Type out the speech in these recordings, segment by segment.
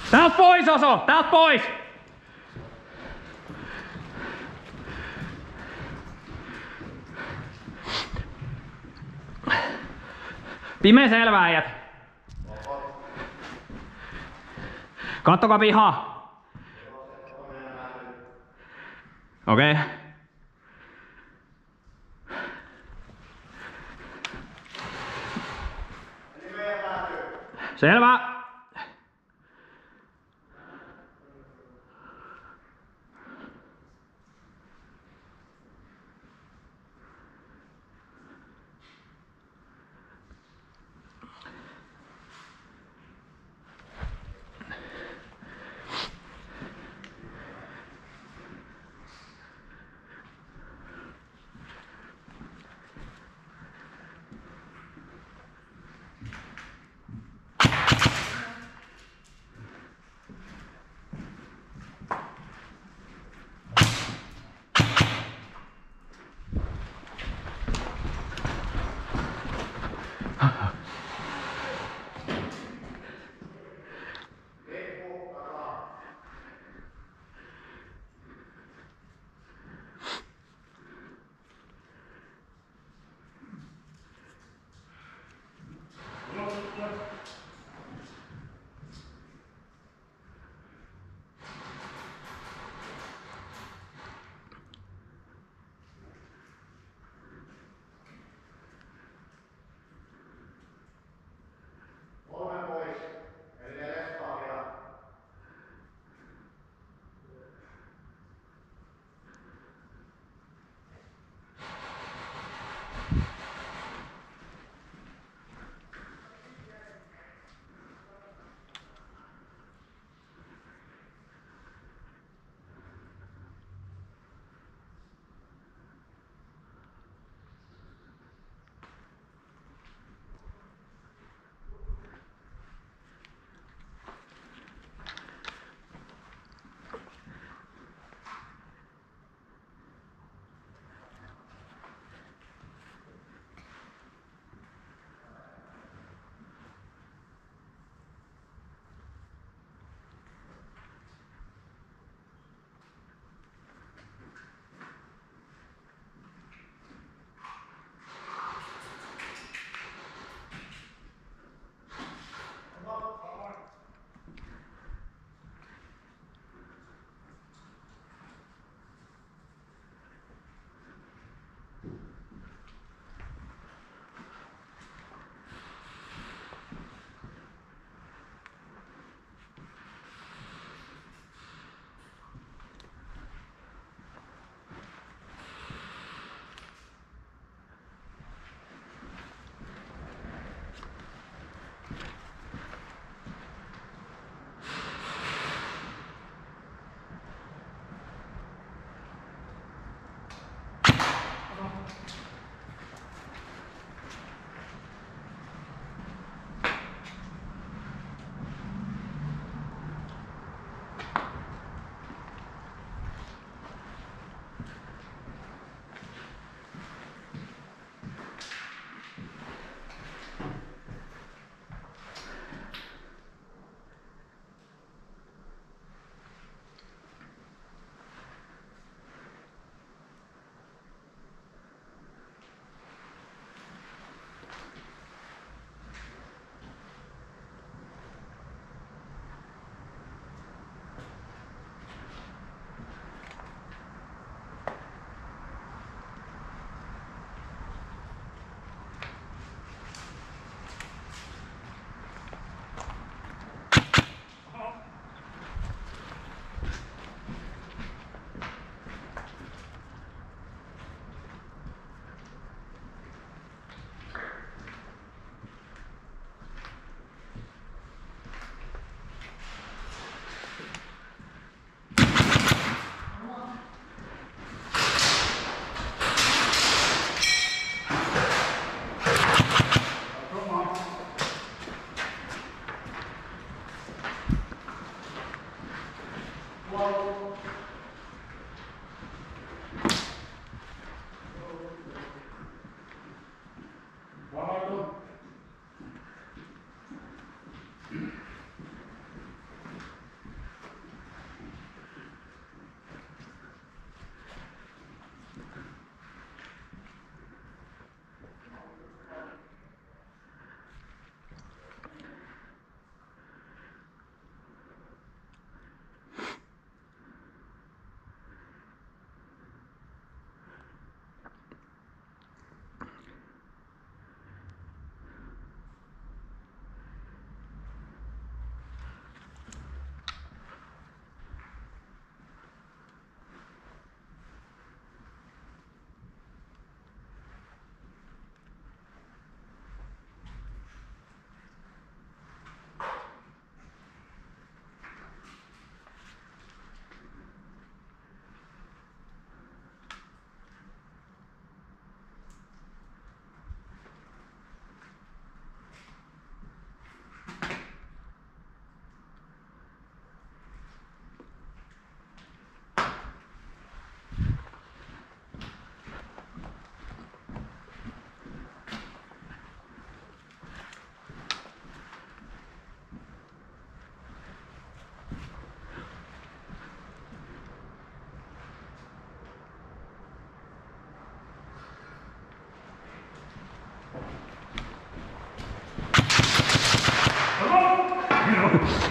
Täältä pois, Oso! Täältä pois! Pimeä selvä äijät. Kattokaa pihaa. Okei. Okay. Selvä.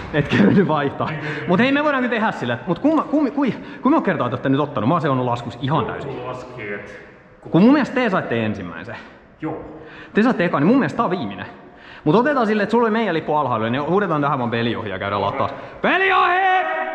Et kerran vaihtaa. Mut hei, me voidaan kyllä tehdä sille. Mut kuinka me kertaa te ootte nyt ottanut? Mä oon seonnut laskus ihan täysin. Kun mun mielestä te saitte ensimmäisen. Joo. Te saitte eka, niin mun mielestä tää on viimeinen. Mut otetaan silleen, että sulla oli meidän lippu alhaalla, niin huudetaan tähän vaan peliohjaa ja käydään lataa. Peliohi!